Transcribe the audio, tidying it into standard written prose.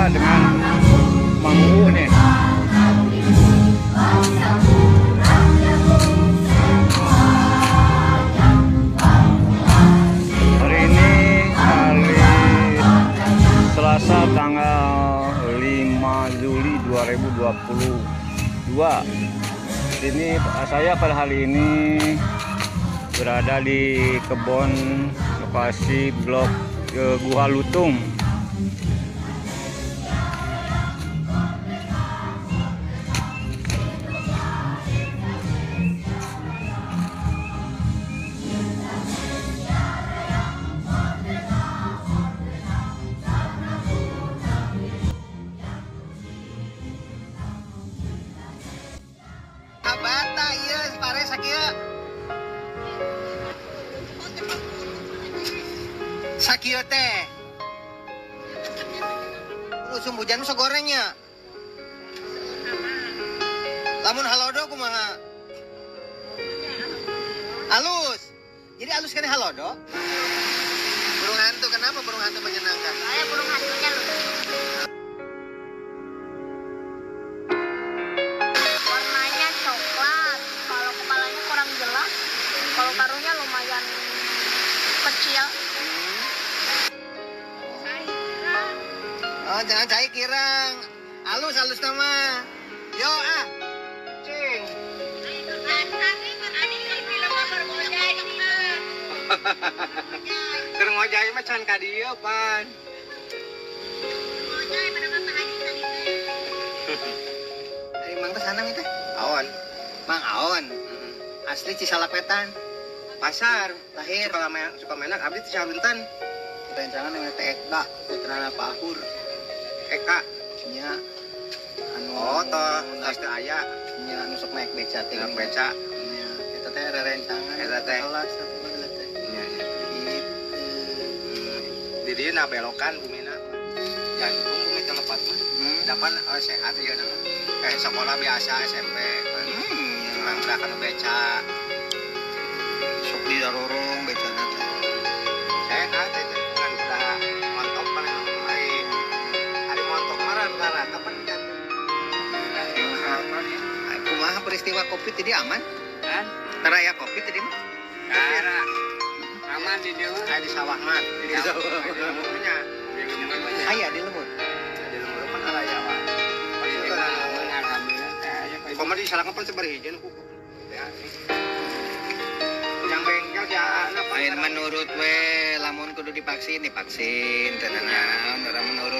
saya dengan Mang U nih. Hari ini hari Selasa tanggal 5 Juli 2022. Ini saya pada hari ini berada di kebun lokasi blok Gua Lutung. Bata iya pare sakieu. Sakieu teh. Musim hujan mah gorengnya. Lamun halodo kumaha? Halus. Jadi halus kan halodo? Burung hantu kenapa burung hantu menyenangkan? Saya burung hantunya loh. Warnanya coklat. Kalau kepalanya kurang jelas. Kalau karunya lumayan kecil. Oh, jangan cai kirang. Halus nama. Yo ah. Cing. Keur ngojai mah can ka dieu pan. Dari Mang teh sana teh? Aon. Mang Aon. Asli Cisalapetan. Pasar, lahir suka menak abdi ti Cihabuntan. Rencangan yang teh Eka, putrana Pak Ahur. Eka nya anu oh toh tas teh aya nya anu sok naik beca teh naik beca nya eta teh rerencangan eta teh kelas tapi bageula teh nya kitu di dieu na belokan bumina jantung bumi teh lepat mah dapan sehat ieu nama kayak sekolah biasa SMP urang udah kana beca sok di darorong beca teh sehat teh kan udah mantap pan lain hari montok marah karena kapan kan kumaha peristiwa Covid tadi aman kan raya Covid tadi mah kara aman di dieu aya di sawah mah di sawah lemurnya aya di lemur mah raya mah alhamdulillah di salah kapan sabari heuh ku yang bengkel ya menurut we lamun kudu divaksin teh naon menurut